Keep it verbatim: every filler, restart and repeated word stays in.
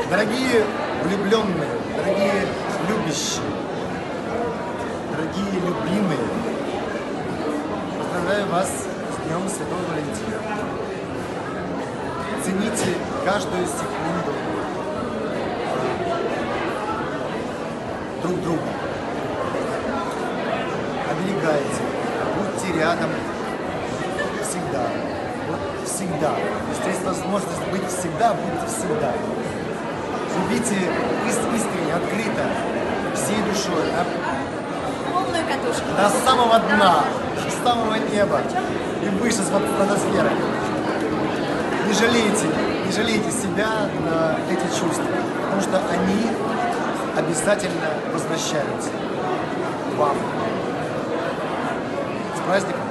Дорогие влюбленные, дорогие любящие, дорогие любимые, поздравляю вас с Днем Святого Валентина. Цените каждую секунду друг друга. Оберегайте, будьте рядом всегда. Вот всегда. Если есть возможность быть всегда, будьте всегда. Любите искренне, открыто, всей душой, да? Полную катушку. До самого дна, до самого неба и выше стратосферы. Не жалейте, не жалейте себя на эти чувства, потому что они обязательно возвращаются к вам. С праздником!